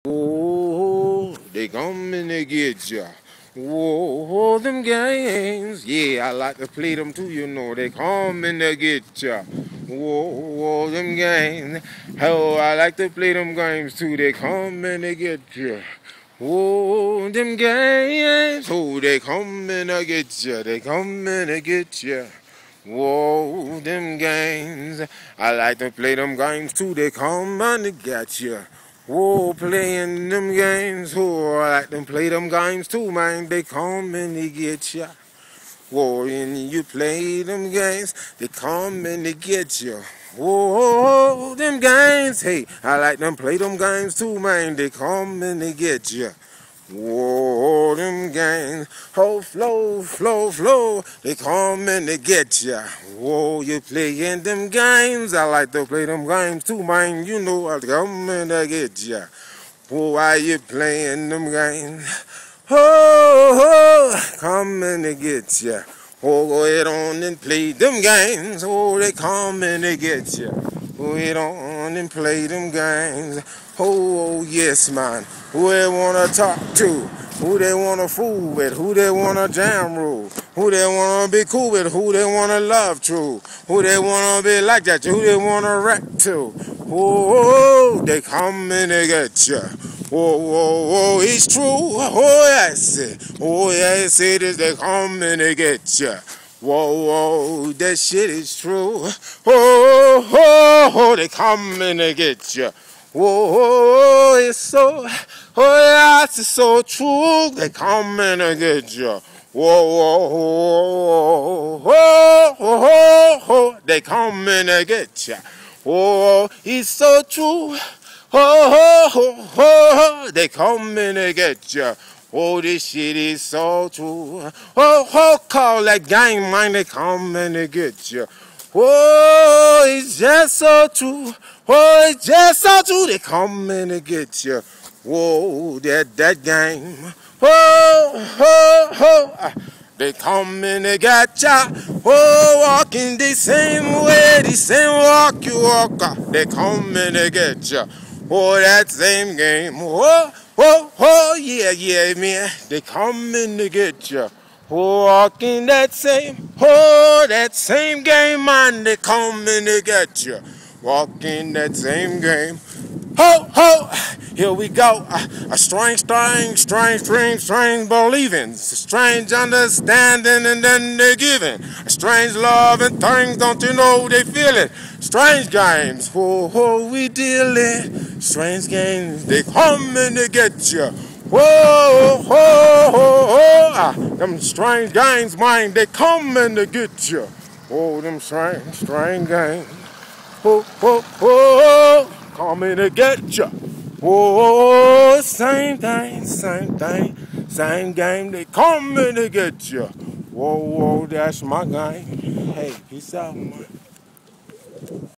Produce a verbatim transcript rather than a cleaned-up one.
Oh, they coming to get ya. Whoa, them games. Yeah, I like to play them too, you know. They coming to get ya. Whoa, them games. Oh, I like to play them games too. They coming to get ya. Whoa, them games. Oh, they coming to get ya. They coming to get ya. Whoa, them games. I like to play them games too. They coming to get ya. Whoa, playing them games. Whoa, I like to play them games too, man. They come and they get ya. Whoa, and you play them games, they come and they get ya. Whoa, them games. Hey, I like them play them games too, man. They come and they get ya. Whoa, them games. Oh, flow, flow, flow. They come and they get ya. Whoa, you playing them games. I like to play them games too, man. You know I come and they get ya. Whoa, why you playing them games? Oh, oh, come and they get ya. Oh, go ahead on and play them games. Oh, they come and they get ya. Go ahead on and play them games. Oh, oh yes, man. Who they wanna talk to? Who they wanna fool with? Who they wanna jam rule? Who they wanna be cool with? Who they wanna love true? Who they wanna be like that? Who they wanna rap to? Oh, they come and they get ya. Oh, oh, oh, it's true. Oh, yes. Oh, yes, it is. They come and they get ya. Whoa, whoa, that shit is true. Oh, oh, oh, they come and they get ya. Whoa, it's so, oh, yes, it's so true. They come and they get ya. Whoa, whoa, whoa, whoa, whoa, whoa, they come and they get ya. Whoa, it's so true. Oh, oh, oh, oh, they come and they get ya. Oh, this shit is so true. Oh, oh, call that gang, man, they come and they get ya. Oh, it's just so true. Oh, it's just so true. They come and they get ya. Whoa, that, that gang. Oh, oh, oh, they come and they get ya. Oh, walking the same way, the same walk you walk. They come and they get ya. Oh, that same game. Oh, oh, oh, yeah, yeah, man. They come and they get ya. Oh, walking that same, oh, that same game, man. They come and they get ya. Walking that same game. Ho, ho, here we go. A strange, strange, strange, strange, strange believing. Strange understanding and then they giving. A strange love and things, don't you know they feel it. Strange games, whoa, whoa, we dealing. Strange games, they come and they get you. Whoa, whoa, whoa, whoa. Ah, them strange games, man, they come and they get you. Whoa, them strange, strange games. Whoa, whoa, whoa. Coming to get ya. Whoa, same thing, same thing, same game. They coming to get ya. Whoa, whoa, that's my game. Hey, peace out, man.